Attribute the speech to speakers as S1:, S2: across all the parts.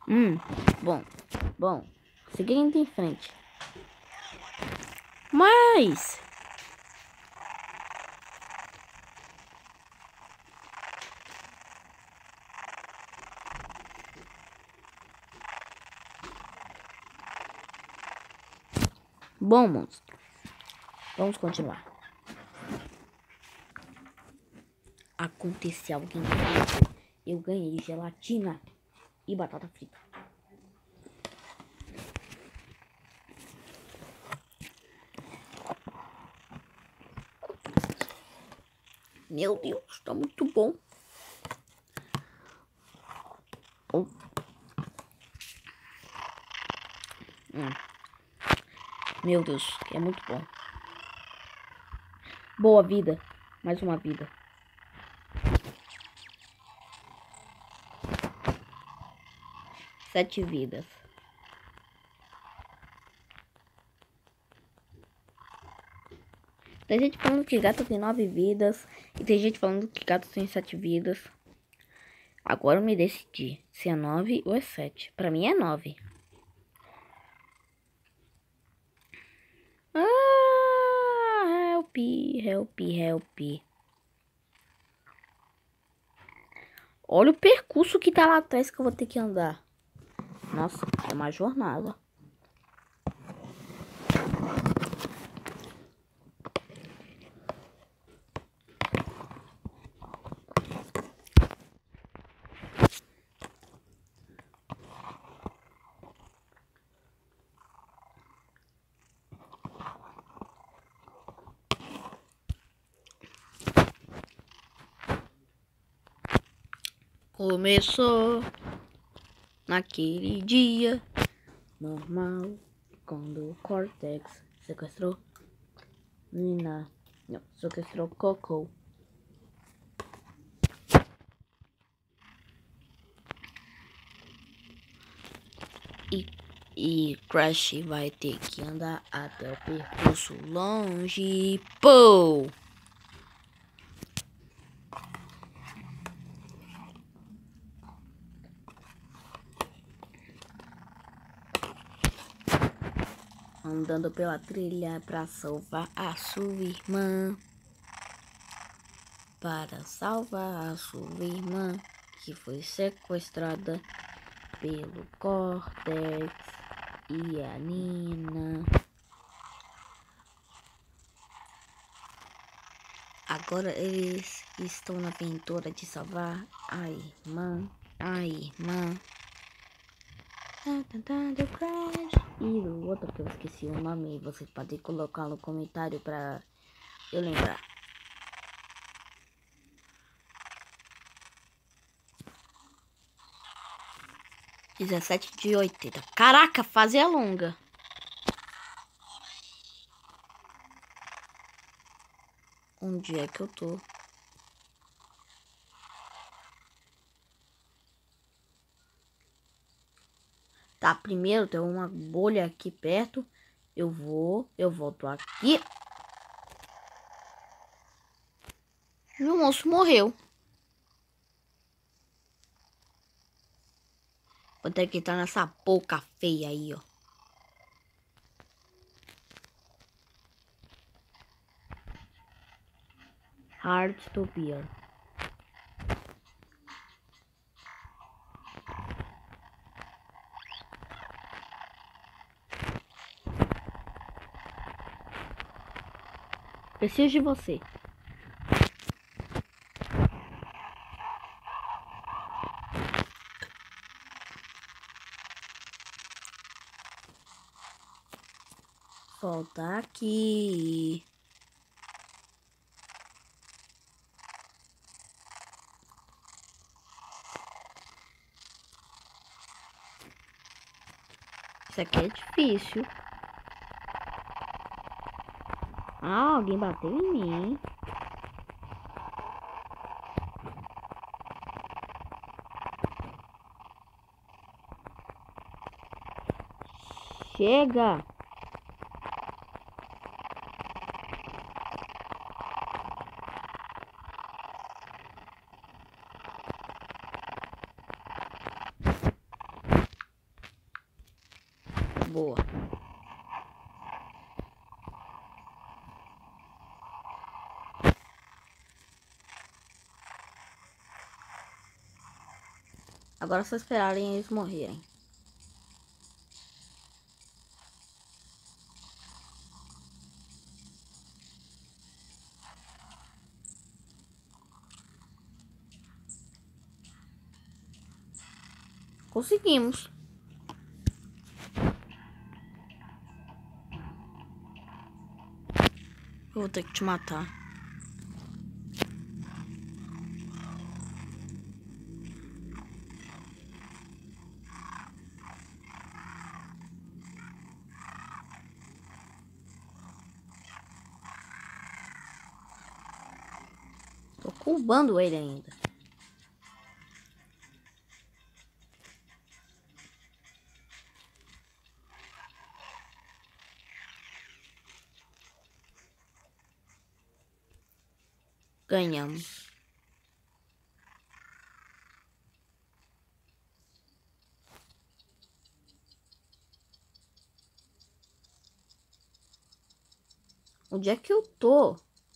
S1: Bom. Bom. Seguindo em frente. Mas... Bom, monstro. Vamos continuar. Aconteceu alguém incrível. Eu ganhei gelatina e batata frita. Meu Deus, tá muito bom. Meu Deus, é muito bom. Boa vida. Mais uma vida. Sete vidas. Tem gente falando que gato tem 9 vidas. E tem gente falando que gato tem 7 vidas. Agora eu me decidi se é 9 ou é 7. Pra mim é 9. Ah, help, help, help. Olha o percurso que tá lá atrás que eu vou ter que andar. Nossa, é uma jornada. Começou naquele dia normal, quando o Cortex sequestrou Nina. Não, sequestrou Coco. E Crash vai ter que andar até o percurso longe. Pô! Andando pela trilha pra salvar a sua irmã. Para salvar a sua irmã, que foi sequestrada pelo Cortex e a Nina. Agora eles estão na aventura de salvar a irmã. A irmã. Do Crash. E o outro que eu esqueci o nome, vocês podem colocar no comentário pra eu lembrar. R$17,80. Caraca, fase é longa. Onde é que eu tô? Tá, primeiro tem uma bolha aqui perto. Eu volto aqui. E o monstro morreu. Vou ter que entrar nessa boca feia aí, ó. Hardtopia. Preciso de você. Volta aqui. Isso aqui é difícil. Ah, alguém bateu em mim. Chega. Boa. Agora é só esperarem eles morrerem. Conseguimos. Eu vou ter que te matar. Tô cubando ele ainda. Ganhamos. Onde é que eu tô?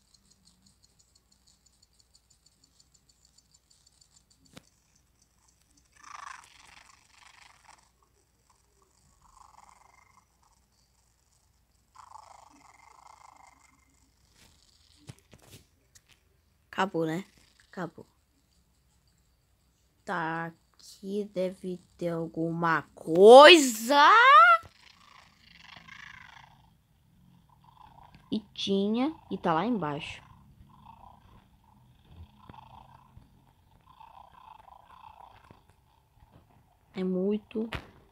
S1: Acabou, né? Acabou. Tá, aqui deve ter alguma coisa. E tinha, e tá lá embaixo. É muito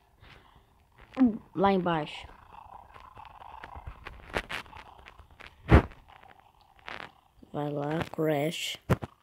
S1: lá embaixo. Vai lá, Crash.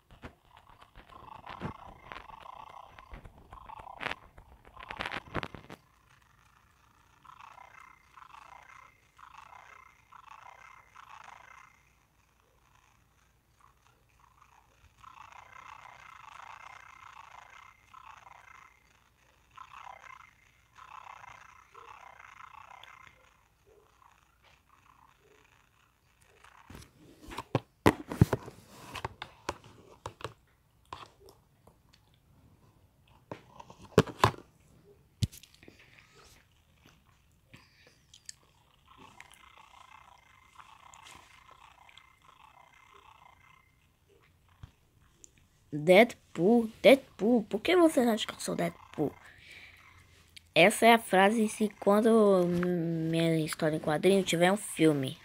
S1: Deadpool, Deadpool, por que você acha que eu sou Deadpool? Essa é a frase se quando minha história em quadrinho tiver um filme.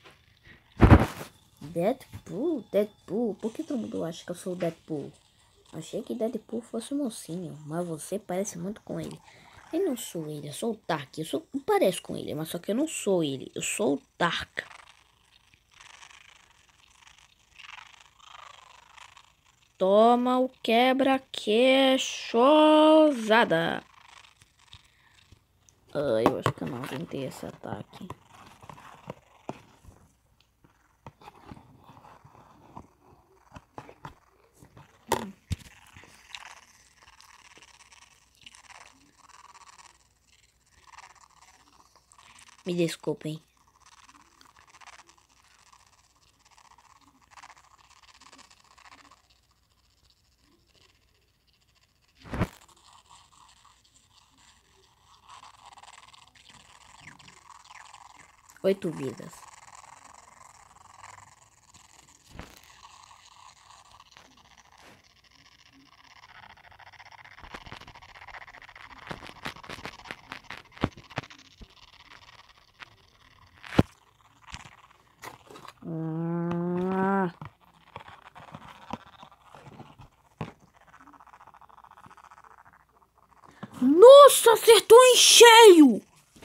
S1: Deadpool, Deadpool, por que todo mundo acha que eu sou Deadpool? Achei que Deadpool fosse um mocinho, mas você parece muito com ele. Eu não sou ele, eu sou o Dark. Eu pareço com ele, mas só que eu não sou ele, eu sou o Dark. Toma o quebra-queixosada. Eu acho que eu não aguentei esse ataque. Me desculpem. Oito vidas. Nossa, acertou em cheio!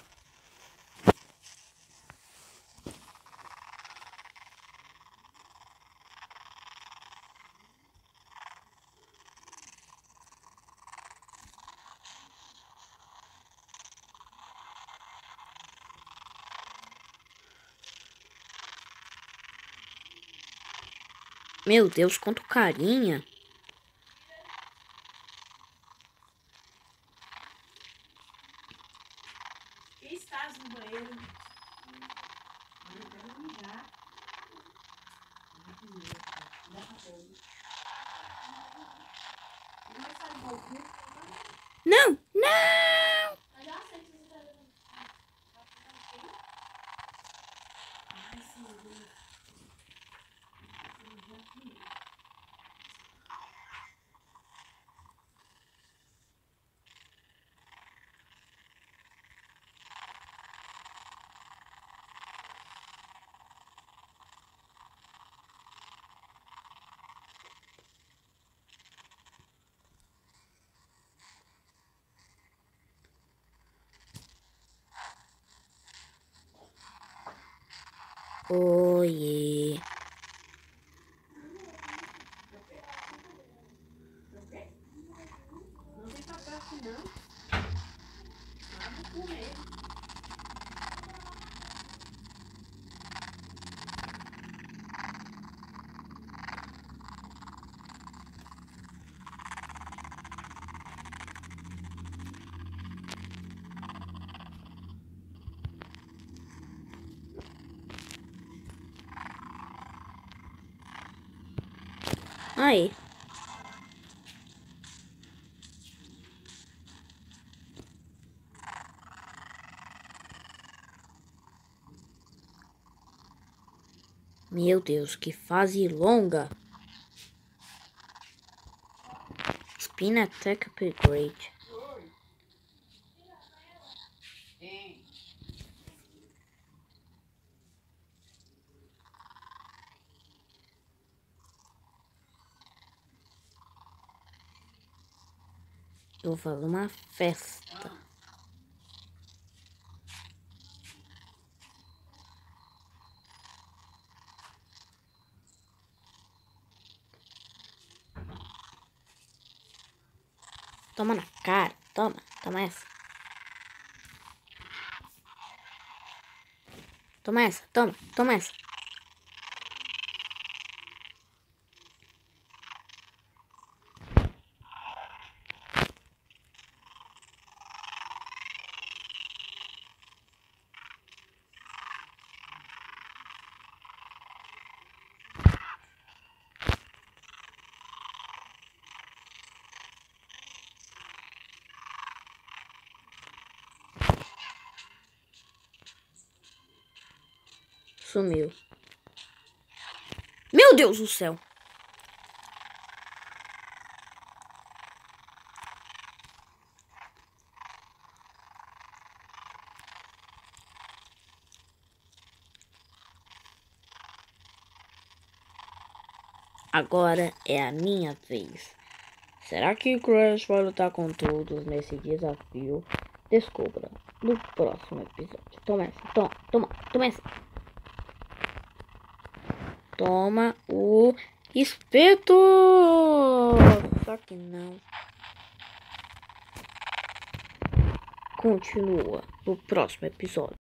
S1: Meu Deus, quanto carinha.
S2: Que estás no banheiro? Eu quero mijar.
S1: Não, não! Oiê.
S2: Não tem papel aqui não. Vamos comer.
S1: Aí. Meu Deus, que fase longa. Spin Attack Upgrade. Eu vou fazer uma festa. Toma na cara. Toma. Toma essa. Toma essa. Toma. Toma essa. Sumiu. Meu Deus do céu. Agora é a minha vez. Será que Crash vai lutar com todos nesse desafio? Descubra no próximo episódio. Toma essa. Toma. Toma. Toma essa. Toma o espeto. Só que não. Continua no próximo episódio.